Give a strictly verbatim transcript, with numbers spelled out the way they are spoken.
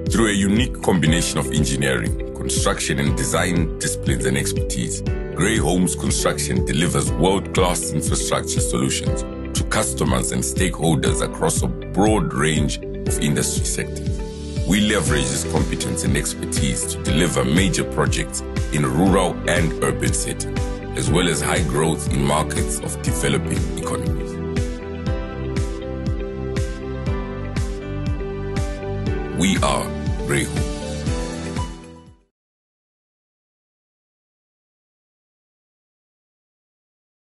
Through a unique combination of engineering, construction and design disciplines and expertise, Grey Homes Construction delivers world-class infrastructure solutions to customers and stakeholders across a broad range of industry sectors. We leverage this competence and expertise to deliver major projects in rural and urban settings, as well as high growth in markets of developing economies. We are Grey Homes.